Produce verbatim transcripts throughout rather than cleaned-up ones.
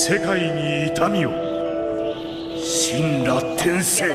世界に痛みを神羅転生。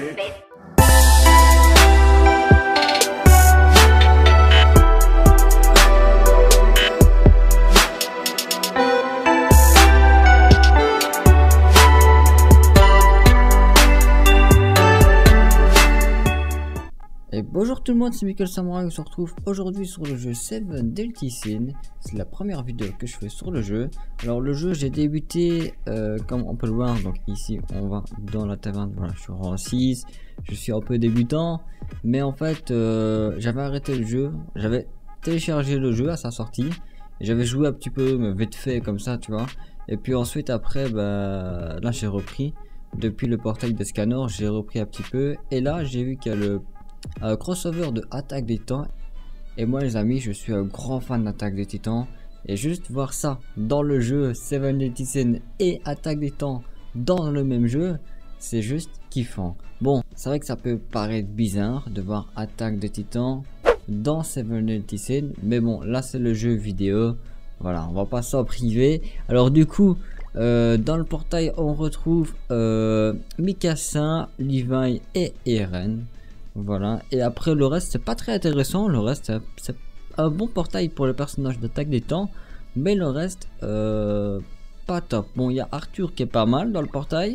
Et bonjour tout le monde, c'est Michael Samurai, on se retrouve aujourd'hui sur le jeu Seven Deadly Sins. C'est la première vidéo que je fais sur le jeu. Alors le jeu j'ai débuté euh, comme on peut le voir, donc ici on va dans la taverne, voilà je suis rang six, je suis un peu débutant. Mais en fait euh, j'avais arrêté le jeu, j'avais téléchargé le jeu à sa sortie. J'avais joué un petit peu, mais vite fait comme ça tu vois. Et puis ensuite après bah, là j'ai repris. Depuis le portail de Scanner j'ai repris un petit peu. Et là j'ai vu qu'il y a le Euh, crossover de Attaque des Titans. Et moi les amis je suis un grand fan d'Attaque des Titans. Et juste voir ça dans le jeu Seven Deadly Sins et Attaque des Titans dans le même jeu, c'est juste kiffant. Bon c'est vrai que ça peut paraître bizarre de voir Attaque des Titans dans Seven Deadly Sins, mais bon là c'est le jeu vidéo, voilà on va pas s'en priver. Alors du coup euh, dans le portail on retrouve euh, Mikasa, Levi et Eren. Voilà, et après le reste c'est pas très intéressant, le reste c'est un bon portail pour le personnage d'Attaque des Titans, mais le reste euh, pas top. Bon il y a Arthur qui est pas mal dans le portail,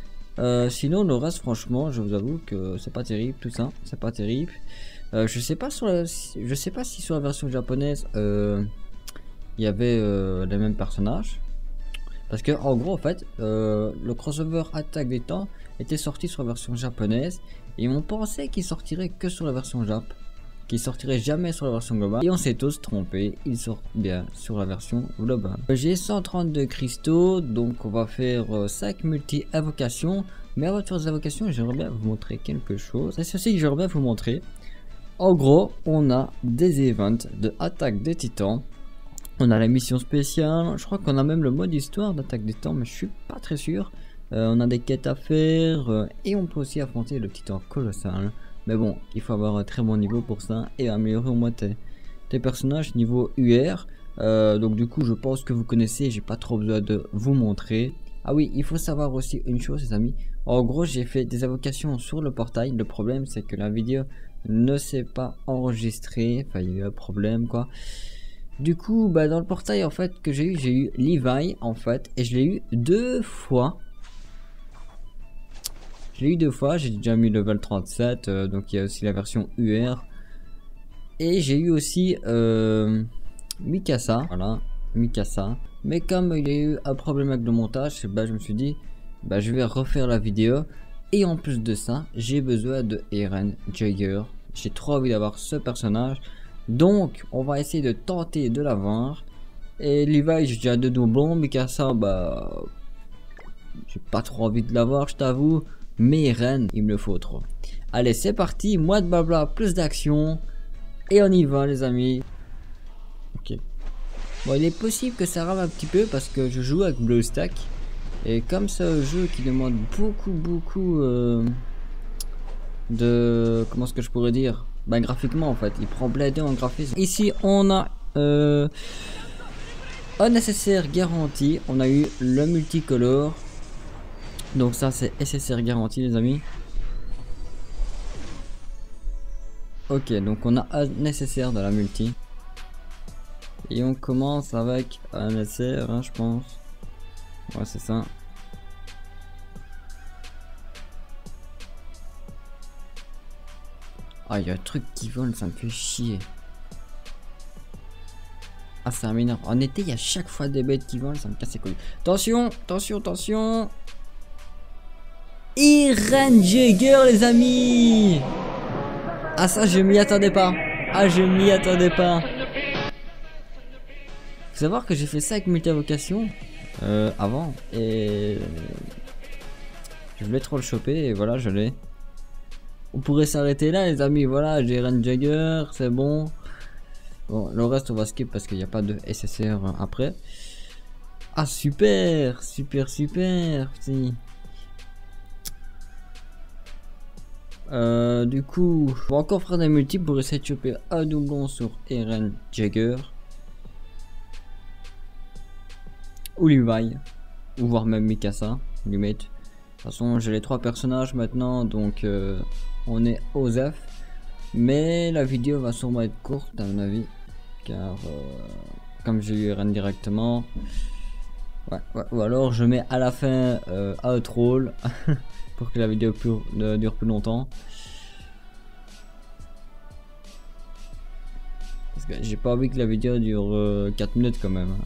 euh, sinon le reste franchement je vous avoue que c'est pas terrible tout ça, c'est pas terrible. Euh, je sais pas sur la, je sais pas si sur la version japonaise euh, il y avait euh, les mêmes personnages. Parce que en gros en fait euh, le crossover Attaque des Titans était sorti sur la version japonaise. Et on pensait qu'il sortirait que sur la version Jap, qu'il sortirait jamais sur la version globale. Et on s'est tous trompés, il sort bien sur la version globale. J'ai cent trente-deux cristaux, donc on va faire cinq multi-invocations. Mais avant de faire des invocations, j'aimerais bien vous montrer quelque chose. C'est ceci que j'aimerais bien vous montrer. En gros, on a des events de Attaque des Titans. On a la mission spéciale, je crois qu'on a même le mode histoire d'Attaque des Titans, mais je suis pas très sûr. Euh, on a des quêtes à faire euh, et on peut aussi affronter le titan colossal. Mais bon, il faut avoir un très bon niveau pour ça et améliorer au moins tes, tes personnages niveau U R. Euh, donc du coup, je pense que vous connaissez, j'ai pas trop besoin de vous montrer. Ah oui, il faut savoir aussi une chose les amis. En gros, j'ai fait des invocations sur le portail. Le problème, c'est que la vidéo ne s'est pas enregistrée. Enfin, il y a eu un problème quoi. Du coup, bah, dans le portail en fait que j'ai eu, j'ai eu Levi en fait. Et je l'ai eu deux fois. Je l'ai eu deux fois, j'ai déjà mis level trente-sept, euh, donc il y a aussi la version U R. Et j'ai eu aussi euh, Mikasa, voilà, Mikasa. Mais comme il y a eu un problème avec le montage, bah, je me suis dit, bah, je vais refaire la vidéo. Et en plus de ça, j'ai besoin de Eren Jaeger. J'ai trop envie d'avoir ce personnage. Donc, on va essayer de tenter de l'avoir. Et Levi, j'ai déjà deux doublons. Mikasa, bah, j'ai pas trop envie de l'avoir, je t'avoue. Mais Eren, il me le faut trop. Allez, c'est parti. Moins de blabla, plus d'action. Et on y va, les amis. Ok. Bon, il est possible que ça rame un petit peu parce que je joue avec BlueStack. Et comme c'est un jeu qui demande beaucoup, beaucoup euh, de... Comment est-ce que je pourrais dire? Bah, graphiquement, en fait. Il prend blindé en graphisme. Ici, on a euh, un nécessaire garanti. On a eu le multicolore. Donc ça c'est S S R garanti les amis. Ok, donc on a un nécessaire de la multi. Et on commence avec un nécessaire hein, je pense. Ouais c'est ça. Ah il y a un truc qui vole, ça me fait chier. Ah c'est un mineur. En été il y a chaque fois des bêtes qui volent, ça me casse les couilles. Attention, attention, attention. Eren Jaeger les amis. Ah ça je m'y attendais pas. Ah je m'y attendais pas. Faut savoir que j'ai fait ça avec multi-invocation euh, avant. Et je voulais trop le choper et voilà je l'ai. On pourrait s'arrêter là les amis. Voilà j'ai Eren Jaeger, c'est bon. Bon le reste on va skip parce qu'il n'y a pas de S S R après. Ah super, super, super. Si. Euh, du coup, on va encore faire des multiples pour essayer de choper un doublon sur Eren Jaeger ou Levi. ou voire même Mikasa, limite. De toute façon, j'ai les trois personnages maintenant, donc euh, on est aux F. Mais la vidéo va sûrement être courte à mon avis, car euh, comme j'ai eu Eren directement, ouais, ouais, ou alors je mets à la fin euh, Outroll pour que la vidéo plus, euh, dure plus longtemps. Parce que j'ai pas envie que la vidéo dure euh, quatre minutes quand même.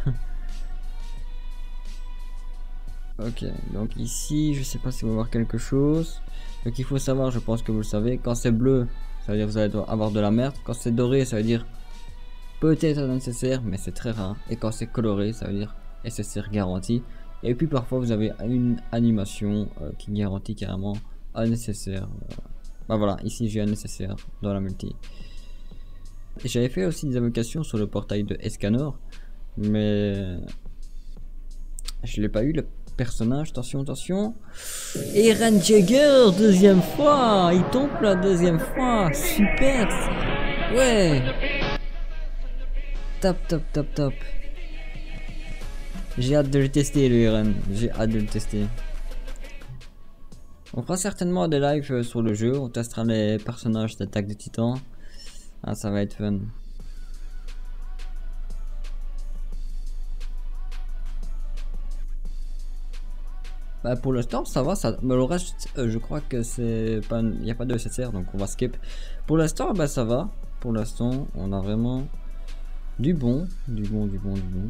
Ok, donc ici je sais pas si vous voir quelque chose. Donc il faut savoir, je pense que vous le savez, quand c'est bleu ça veut dire que vous allez avoir de la merde, quand c'est doré ça veut dire peut-être nécessaire mais c'est très rare, et quand c'est coloré ça veut dire S S R garanti. Et puis parfois vous avez une animation euh, qui garantit carrément un nécessaire. Euh, bah voilà, ici j'ai un nécessaire dans la multi. Et j'avais fait aussi des invocations sur le portail de Escanor, mais je l'ai pas eu le personnage. Attention, attention. Eren Jaeger, deuxième fois. Il tombe la deuxième fois. Super. Ouais. Top, top, top, top. J'ai hâte de le tester, le Eren. J'ai hâte de le tester. On fera certainement des lives sur le jeu. On testera les personnages d'attaque des titans. Ah, ça va être fun. Bah pour l'instant ça va, ça, mais le reste euh, je crois que c'est pas, il n'y a pas de S S R donc on va skip. Pour l'instant bah ça va, pour l'instant on a vraiment du bon, du bon, du bon, du bon.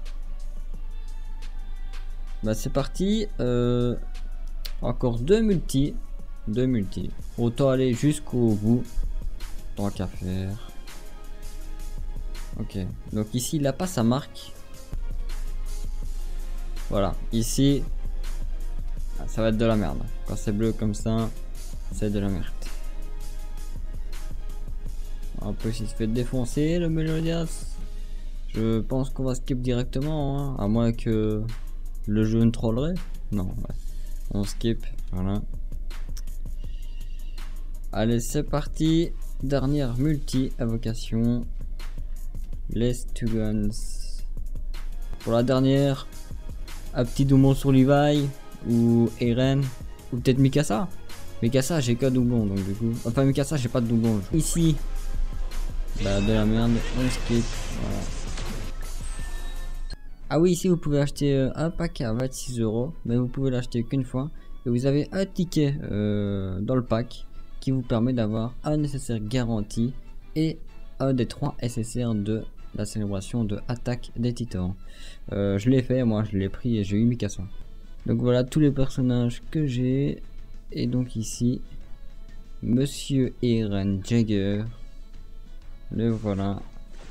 Bah c'est parti, euh, encore deux multi, deux multi. Autant aller jusqu'au bout, tant qu'à faire. Ok, donc ici il n'a pas sa marque. Voilà, ici. Ça va être de la merde. Quand c'est bleu comme ça, c'est de la merde. En plus, il se fait défoncer le Melodias. Je pense qu'on va skip directement, hein, à moins que le jeu ne trollerait. Non, ouais. On skip, voilà. Allez, c'est parti. Dernière multi invocation. Les two guns. Pour la dernière, un petit doublon sur Levi. Ou Eren, ou peut-être Mikasa. Mikasa j'ai que doublon donc du coup. Enfin Mikasa j'ai pas de doublon. Ici, bah de la merde, on skip. Voilà. Ah oui, ici vous pouvez acheter un pack à vingt-six euros, mais vous pouvez l'acheter qu'une fois. Et vous avez un ticket euh, dans le pack qui vous permet d'avoir un nécessaire garanti et un des trois S S R de la célébration de attaque des titans. Euh, je l'ai fait, moi je l'ai pris et j'ai eu Mikasa. Donc voilà tous les personnages que j'ai. Et donc ici, Monsieur Eren Jaeger. Le voilà.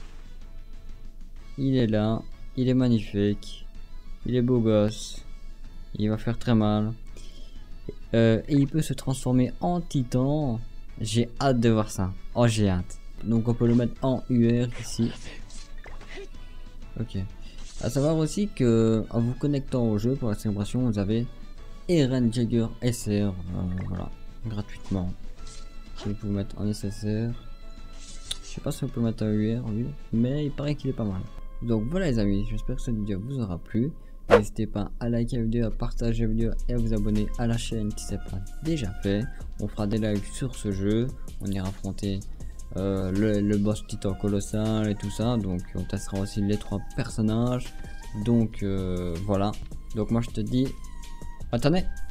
Il est là. Il est magnifique. Il est beau gosse. Il va faire très mal. Euh, et il peut se transformer en titan. J'ai hâte de voir ça. Oh j'ai hâte. Donc on peut le mettre en U R ici. Ok. À savoir aussi que en vous connectant au jeu pour la célébration, vous avez Eren Jaeger S R, euh, voilà, gratuitement. Vous pouvez mettre en S S R. Je sais pas si on peut mettre un U R lui, mais il paraît qu'il est pas mal. Donc voilà les amis, j'espère que cette vidéo vous aura plu. N'hésitez pas à liker la vidéo, à partager la vidéo et à vous abonner à la chaîne si ce n'est pas déjà fait. On fera des lives sur ce jeu, on ira affronter Euh, le, le boss titan colossal et tout ça, donc on testera aussi les trois personnages, donc euh, voilà. Donc moi je te dis attendez.